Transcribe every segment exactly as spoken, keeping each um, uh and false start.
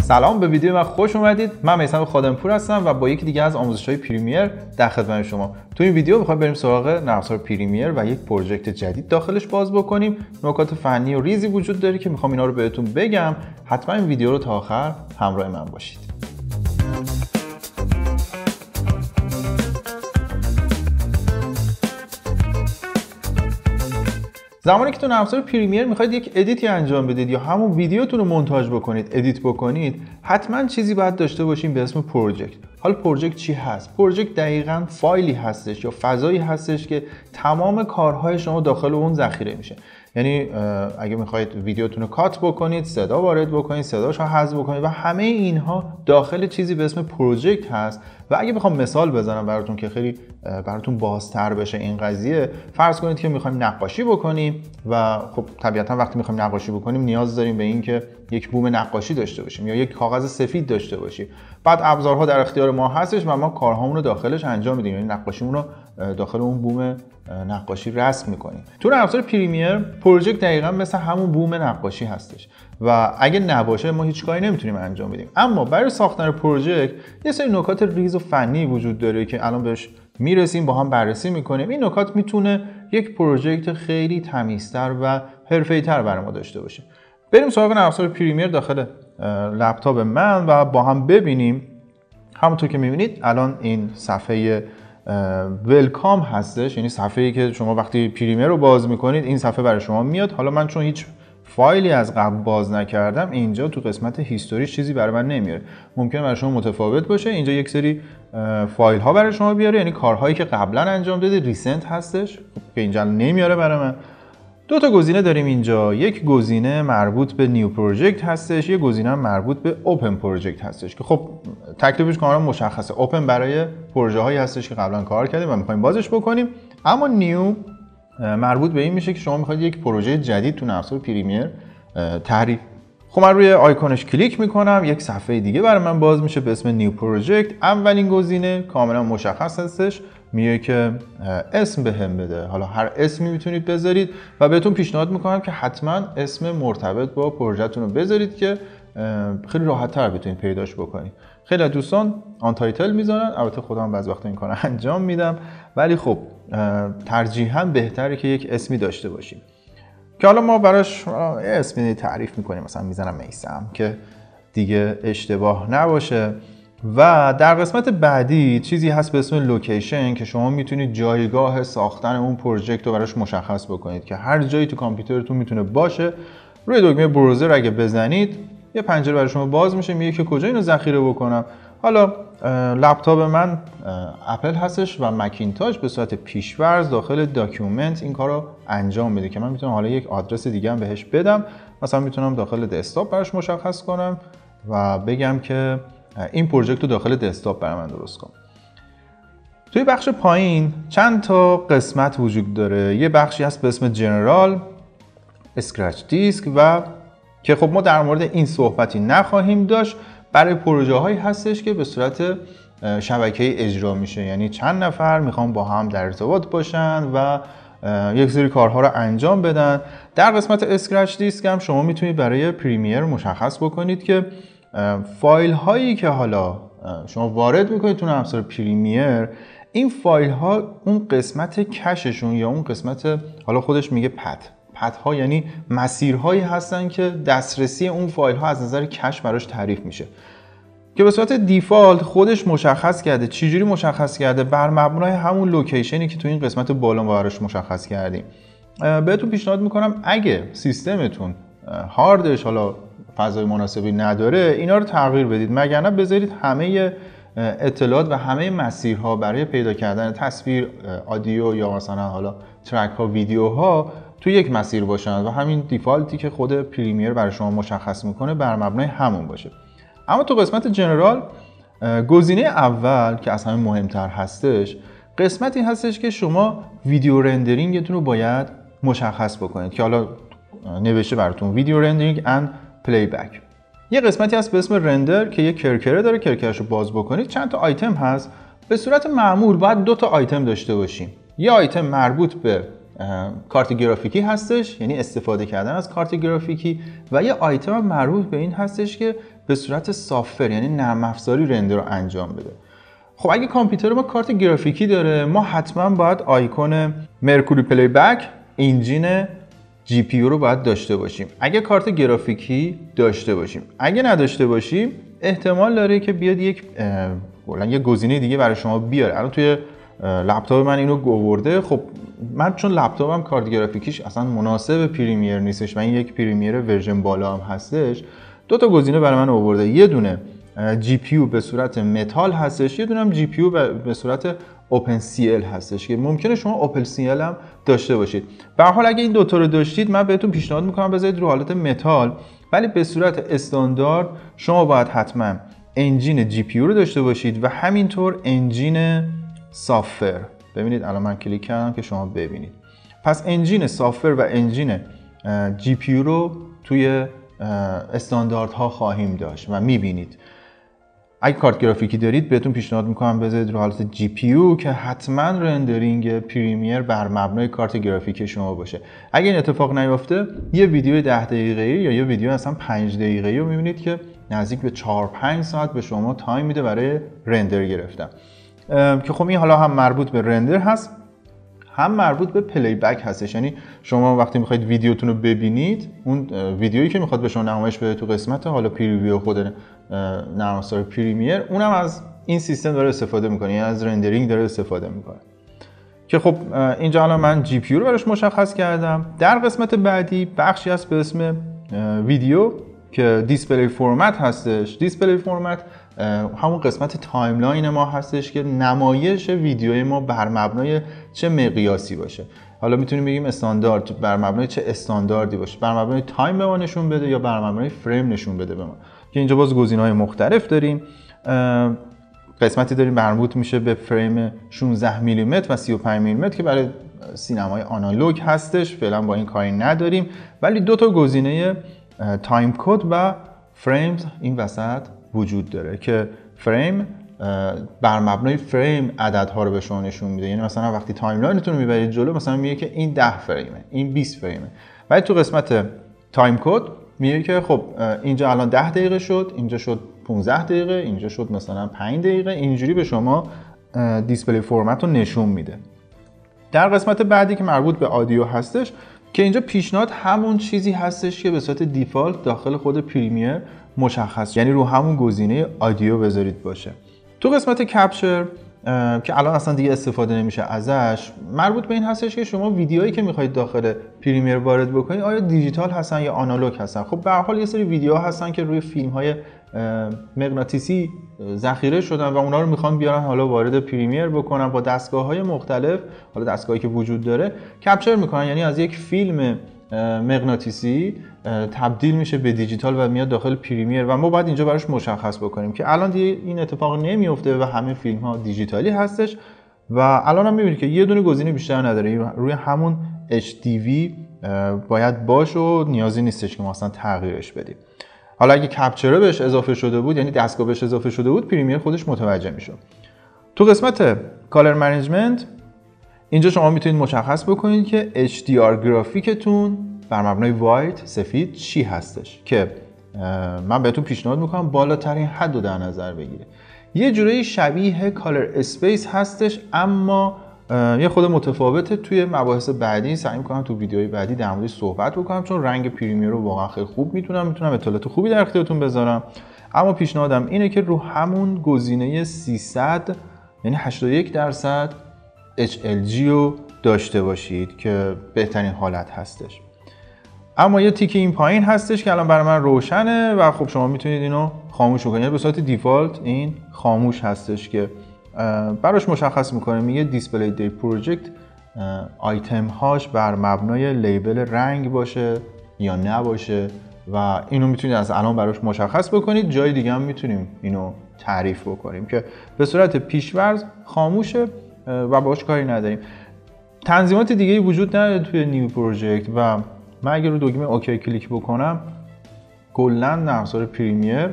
سلام، به ویدیو من خوش اومدید. من میثم خادمپور هستم و با یکی دیگه از آموزش‌های پریمیر در خدمت شما. تو این ویدیو می‌خوایم بریم سراغ نرم افزار پریمیر و یک پروژکت جدید داخلش باز بکنیم. نکات فنی و ریزی وجود داره که می‌خوام اینا رو بهتون بگم. حتما این ویدیو رو تا آخر همراه من باشید. زمانی که تو نرم افزار پریمیر میخواید یک ادیتی انجام بدید یا همون ویدیوتون رو مونتاژ بکنید، ادیت بکنید، حتما چیزی باید داشته باشیم به اسم پروژکت. حالا پروژکت چی هست؟ پروژکت دقیقاً فایلی هستش یا فضایی هستش که تمام کارهای شما داخل اون ذخیره میشه. یعنی اگه میخواید ویدیوتون رو کات بکنید، صدا وارد بکنید، صداشو حذف بکنید و همه اینها داخل چیزی به اسم پروژکت هست. و اگه بخوام مثال بزنم براتون که خیلی براتون بازتر بشه این قضیه، فرض کنید که میخوایم نقاشی بکنیم و خب طبیعتا وقتی میخوایم نقاشی بکنیم نیاز داریم به این که یک بوم نقاشی داشته باشیم یا یک کاغذ سفید داشته باشیم. بعد ابزارها در اختیار ما هستش و ما کارهامون رو داخلش انجام میدیم، یعنی نقاشیمون رو داخل اون بوم نقاشی رسم میکنیم. تو نرم افزار پریمیر پروژکت دقیقاً مثل همون بوم نقاشی هستش و اگه نباشه ما هیچ کاری نمیتونیم انجام بدیم. اما برای ساختن پروژکت یه سری نکات ریز و فنی وجود داره که الان بهش میرسیم، با هم بررسی میکنیم. این نکات میتونه یک پروژکت خیلی تمیزتر و حرفه‌ای‌تر برای ما داشته باشه. بریم سراغ نرم افزار پریمیر داخل لپتاپ من و با هم ببینیم. همونطور که میبینید الان این صفحه ویلکام هستش، یعنی صفحه‌ای که شما وقتی پریمیر رو باز میکنید این صفحه برای شما میاد. حالا من چون هیچ فایلی از قبل باز نکردم، اینجا تو قسمت هیستوری چیزی برای من نمیاره. ممکنه برای شما متفاوت باشه. اینجا یک سری فایل ها برای شما بیاره، یعنی کارهایی که قبلا انجام دادید، ریسنت هستش که اینجا نمیاره برای من. دو تا گزینه داریم اینجا، یک گزینه مربوط به نیو پروژکت هستش، یک گزینه مربوط به اوپن پروژکت هستش که خب تکلیفش کاملا مشخصه. اوپن برای پروژه هایی هستش که قبلا کار کردیم و میخوایم بازش بکنیم، اما نیو مربوط به این میشه که شما میخواید یک پروژه جدید تو نرم افزار پریمیر تعریف. خب من روی آیکونش کلیک میکنم، یک صفحه دیگه برای من باز میشه به اسم نیو پروژکت. اولین گزینه کاملا مشخص هستش، میگه که اسم بهم بده. حالا هر اسمی میتونید بذارید و بهتون پیشنهاد میکنم که حتما اسم مرتبط با پروژهتون رو بذارید که خیلی راحت تر بتونید پیداش بکنید. خیلی از دوستان آن تایتل میذارن، البته خودم بعضی وقتا این کارو انجام میدم، ولی خب ترجیحاً بهتره که یک اسمی داشته باشیم که حالا ما براش اسمی تعریف میکنیم. مثلا میزنم میثم که دیگه اشتباه نباشه. و در قسمت بعدی چیزی هست به اسم لوکیشن که شما میتونید جایگاه ساختن اون پروژکت رو براش مشخص بکنید که هر جایی تو کامپیوترتون میتونه باشه. روی دکمه براوزر اگه بزنید یه پنجره برای شما باز میشه، میگه که کجا اینو ذخیره بکنم. حالا لپتاپ من اپل هستش و مکینتاش به صورت پیش‌فرض داخل داکیومنت این کارو انجام میده که من میتونم حالا یک آدرس دیگه هم بهش بدم. مثلا میتونم داخل دسکتاپ براش مشخص کنم و بگم که این پروژکت رو داخل دسکتاپ برای من درست کن. توی بخش پایین چند تا قسمت وجود داره. یه بخشی هست به اسم جنرال، اسکرچ دیسک و که خب ما در مورد این صحبتی نخواهیم داشت. برای پروژه هایی هستش که به صورت شبکه‌ای اجرا میشه، یعنی چند نفر میخوان با هم در ارتباط باشن و یک سری کارها رو انجام بدن. در قسمت اسکرچ دیسک هم شما میتونید برای پریمیر مشخص بکنید که فایل هایی که حالا شما وارد میکنید تو نرم افزار پریمیر، این فایل ها اون قسمت کششون یا اون قسمت حالا خودش میگه پت پت ها، یعنی مسیرهایی هستن که دسترسی اون فایل ها از نظر کش براش تعریف میشه که به صورت دیفالت خودش مشخص کرده. چجوری مشخص کرده؟ بر مبنای همون لوکیشنی که تو این قسمت بالا براش مشخص کردیم. بهتون پیشنهاد میکنم اگه سیستمتون هاردش حالا فضای مناسبی نداره اینا رو تغییر بدید، مگر نه بذارید همه اطلاعات و همه مسیرها برای پیدا کردن تصویر، آدیو یا مثلا حالا ترک ها، ویدیو ها تو یک مسیر باشن و همین دیفالتی که خود پریمیر برای شما مشخص میکنه بر مبنای همون باشه. اما تو قسمت جنرال گزینه اول که از همه مهمتر هستش، قسمتی هستش که شما ویدیو رندرینگتون رو باید مشخص بکنید که حالا نوشته براتون ویدیو رندرینگ اند پلی بک. یه قسمتی هست به اسم رندر که یه کرکره داره، کرکرش رو باز بکنید چند تا آیتم هست. به صورت معمول باید دو تا آیتم داشته باشیم. یه آیتم مربوط به کارت گرافیکی هستش، یعنی استفاده کردن از کارت گرافیکی، و یه آیتم مربوط به این هستش که به صورت سافت‌ور یعنی نرم افزاری رندر رو انجام بده. خب اگه کامپیوتر ما کارت گرافیکی داره، ما حتما باید آیکون مرکوری پلی بک انجین جی پی یو رو باید داشته باشیم. اگه کارت گرافیکی داشته باشیم، اگه نداشته باشیم احتمال داره که بیاد یک کلا یه گزینه دیگه برای شما بیاره. الان توی لپتاپ من اینو گورده. خب من چون لپتاپم کارت گرافیکیش اصلا مناسب پریمیر نیستش و این یک پریمیر ورژن بالا هم هستش، دو تا گزینه برای من آورده. یه دونه جی پی یو به صورت متال هستش، یه دونه هم جی پی یو به صورت اوپن سی ال هستش که ممکنه شما اوپن سی ال هم داشته باشید. به هر حال اگه این دو تا رو داشتید من بهتون پیشنهاد میکنم بذارید رو حالت متال، ولی به صورت استاندارد شما باید حتما انجین جی پی یو رو داشته باشید و همینطور انجین سافت‌ور. ببینید الان من کلیک کردم که شما ببینید. پس انجین سافت‌ور و انجین جی پی یو رو توی استانداردها خواهیم داشت و میبینید. اگه کارت گرافیکی دارید بهتون پیشنهاد میکنم بذارید رو حالت جی پی یو که حتما رندرینگ پریمیر بر مبنای کارت گرافیکی شما باشه. اگه این اتفاق نیفته یه ویدیو ده دقیقه‌ای یا یه ویدیو اصلا پنج دقیقه‌ای رو میبینید که نزدیک به چهار پنج ساعت به شما تایم میده برای رندر گرفتن. که خب این حالا هم مربوط به رندر هست هم مربوط به پلی بک هستش. یعنی شما وقتی میخواید ویدیوتون رو ببینید، اون ویدیویی که میخواد به شما نمایش بده تو قسمت حالا پریویو خود نرم افزار پریمیر، اونم از این سیستم داره استفاده میکنه، یعنی از رندرینگ داره استفاده میکنه. که خب اینجا الان من جی پی یو رو براش مشخص کردم. در قسمت بعدی بخشی هست به اسم ویدیو که دیسپلی فرمت هستش. دیسپلی فرمت همون قسمت تایملاین ما هستش که نمایش ویدیوی ما بر مبنای چه مقیاسی باشه. حالا میتونیم بگیم استاندارد، بر مبنای چه استانداردی باشه، بر مبنای تایم به ما نشون بده یا بر مبنای فریم نشون بده به ما. که اینجا باز گزینه‌های مختلف داریم. قسمتی داریم مربوط میشه به فریم شانزده میلیمتر و سی و پنج میلیمتر که برای سینمای آنالوگ هستش. فعلا با این کاری نداریم، ولی دو تا گزینه تایم کد و فریمز این وسط وجود داره که فریم بر مبنای فریم عددها رو به شما نشون میده. یعنی مثلا وقتی تایملاینتون رو میبرید جلو، مثلا میگه که این ده فریمه، این بیست فریمه. ولی تو قسمت تایم کد میگه که خب اینجا الان ده دقیقه شد، اینجا شد پانزده دقیقه، اینجا شد مثلا پنج دقیقه. اینجوری به شما دیسپلی فرمت رو نشون میده. در قسمت بعدی که مربوط به آدیو هستش که اینجا پیشنهاد همون چیزی هستش که به صورت دیفالت داخل خود پریمیر مشخص، یعنی رو همون گزینه آدیو بذارید باشه. تو قسمت کپچر که الان اصلا دیگه استفاده نمیشه ازش، مربوط به این هستش که شما ویدیوهایی که میخواید داخل پریمیر وارد بکنید آیا دیجیتال هستن یا آنالوگ هستن. خب به هر حال یه سری ویدیوها هستن که روی فیلم‌های مغناطیسی ذخیره شدن و اونا رو میخوان بیارن حالا وارد پریمیر بکنن با دستگاه‌های مختلف، حالا دستگاهی که وجود داره کپچر میکنن، یعنی از یک فیلم مغناطیسی تبدیل میشه به دیجیتال و میاد داخل پریمیر و ما باید اینجا براش مشخص بکنیم که الان دیگه این اتفاق نمیفته و همه فیلم ها دیجیتالی هستش و الان هم میبینید که یه دونه گزینه بیشتر نداره، روی همون اچ دی وی باید باش و نیازی نیستش که ما اصلا تغییرش بدیم. حالا اگه کپچر بهش اضافه شده بود، یعنی دستگاه بهش اضافه شده بود، پریمیر خودش متوجه میشد. تو قسمت کالر منیجمنت اینجا شما میتونید مشخص بکنید که اچ دی آر گرافیکتون بر مبنای وایت سفید چی هستش که من بهتون پیشنهاد میکنم بالاترین حد رو در نظر بگیره. یه جورایی شبیه کالر اسپیس هستش اما یه خود متفاوته. توی مباحث بعدی سعی میکنم تو ویدیوهای بعدی در موردش صحبت بکنم، چون رنگ پریمیر رو واقعا خیلی خوب میتونم میتونم اطلاعات خوبی در اختیارتون بذارم. اما پیشنهادم اینه که رو همون گزینه سیصد یعنی هشتاد و یک درصد اچ ال جی رو داشته باشید که بهترین حالت هستش. اما یه تیک این پایین هستش که الان برای من روشنه و خب شما میتونید اینو خاموش کنید. یعنی به صورت دیفالت این خاموش هستش که براش مشخص میکنه، میگه دیسپلی دی پروژکت آیتم هاش بر مبنای لیبل رنگ باشه یا نباشه و اینو میتونید از الان براش مشخص بکنید. جای دیگه هم میتونیم اینو تعریف بکنیم که به صورت پیش‌ورز خاموشه و باهاش کاری نداریم. تنظیمات دیگه وجود نداره توی نیو پروژکت و من اگر رو دکمه اوکی کلیک بکنم کلا نرم افزار پریمیر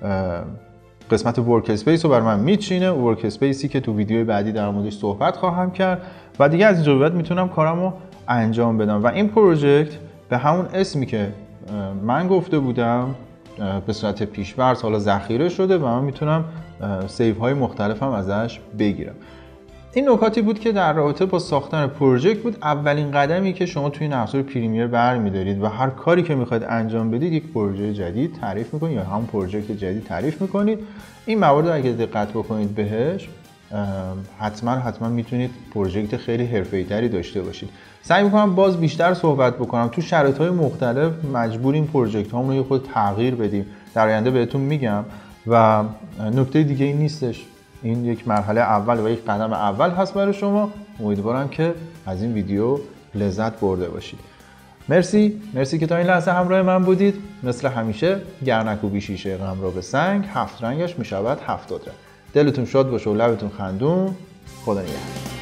قسمت ورک اسپیس رو بر من میچینه، ورک اسپیسی که تو ویدیوی بعدی در موردش صحبت خواهم کرد و دیگه از اینجا به بعد میتونم کارمو انجام بدم و این پروژکت به همون اسمی که من گفته بودم به صورت پیش‌فرض حالا ذخیره شده و من میتونم سیو های مختلف هم ازش بگیرم. این نکاتی بود که در رابطه با ساختن پروژکت بود. اولین قدمی که شما توی نرم افزار پریمیر برمی‌دارید و هر کاری که میخواید انجام بدید یک پروژه جدید تعریف میکنید یا همون پروژکت جدید تعریف میکنید. این موارد رو اگه دقت بکنید بهش حتما حتما میتونید پروژکت خیلی حرفه‌ای‌تری داشته باشید. سعی میکنم باز بیشتر صحبت بکنم. تو شرایط‌های مختلف مجبوریم پروژکت هامون رو یه خود تغییر بدیم. در آینده بهتون میگم و نکته دیگه این نیستش. این یک مرحله اول و یک قدم اول هست برای شما. امیدوارم که از این ویدیو لذت برده باشید. مرسی مرسی که تا این لحظه همراه من بودید. مثل همیشه گر نکوبی شیشه غم را به سنگ، هفت رنگش میشود هفتاد رنگ. دلتون شاد باشه و لبتون خندون. خدا نگهدار.